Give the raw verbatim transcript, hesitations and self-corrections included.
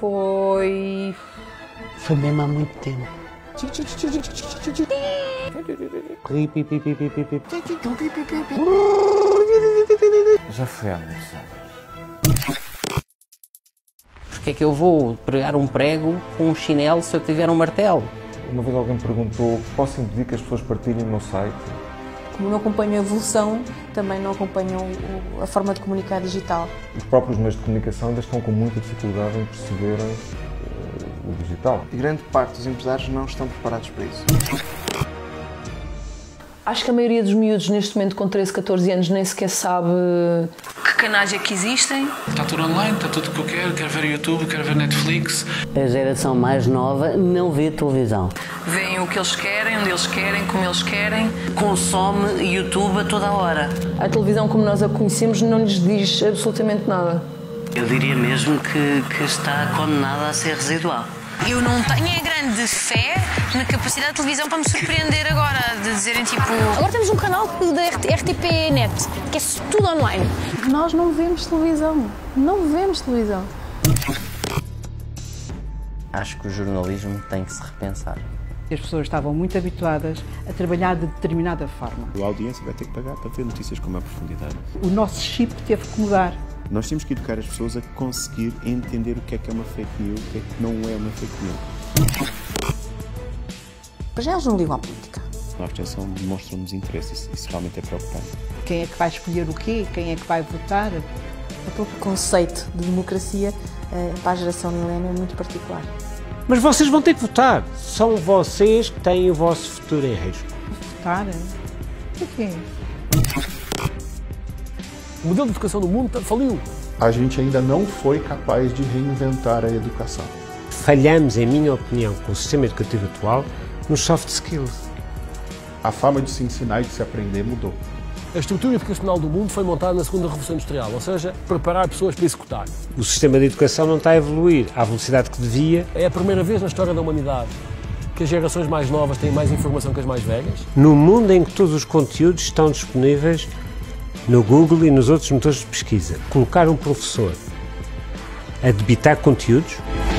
Foi... Foi mesmo há muito tempo. Já foi há muitos anos. Porque é que eu vou pregar um prego com um chinelo se eu tiver um martelo? Uma vez alguém me perguntou: posso impedir que as pessoas partilhem o meu site? Como não acompanho a evolução, também não acompanho a forma de comunicar digital. Os próprios meios de comunicação ainda estão com muita dificuldade em perceberem uh, o digital. E grande parte dos empresários não estão preparados para isso. Acho que a maioria dos miúdos neste momento com treze, catorze anos nem sequer sabe que canais é que existem. Está tudo online, está tudo o que eu quero, quero ver YouTube, quero ver Netflix. A geração mais nova não vê televisão. Veem o que eles querem, onde eles querem, como eles querem. Consome YouTube a toda a hora. A televisão como nós a conhecemos não lhes diz absolutamente nada. Eu diria mesmo que, que está condenada a ser residual. Eu não tenho a grande fé na capacidade da televisão para me surpreender agora, de dizerem tipo... Agora temos um canal da R T P Net, que é tudo online. Nós não vemos televisão, não vemos televisão. Acho que o jornalismo tem que se repensar. As pessoas estavam muito habituadas a trabalhar de determinada forma. A audiência vai ter que pagar para ver notícias com maior profundidade. O nosso chip teve que mudar. Nós temos que educar as pessoas a conseguir entender o que é que é uma fake news, o que é que não é uma fake news. Para já eles não ligam à política. Na abstenção demonstram desinteresse, isso, isso realmente é preocupante. Quem é que vai escolher o quê? Quem é que vai votar? O próprio conceito de democracia para a geração milénio é muito particular. Mas vocês vão ter que votar. São vocês que têm o vosso futuro em risco. Votar? O que é? O modelo de educação do mundo faliu. A gente ainda não foi capaz de reinventar a educação. Falhamos, em minha opinião, com o sistema educativo atual, nos soft skills. A forma de se ensinar e de se aprender mudou. A estrutura educacional do mundo foi montada na segunda Revolução Industrial, ou seja, preparar pessoas para executar. O sistema de educação não está a evoluir à velocidade que devia. É a primeira vez na história da humanidade que as gerações mais novas têm mais informação que as mais velhas. No mundo em que todos os conteúdos estão disponíveis no Google e nos outros motores de pesquisa, colocar um professor a debitar conteúdos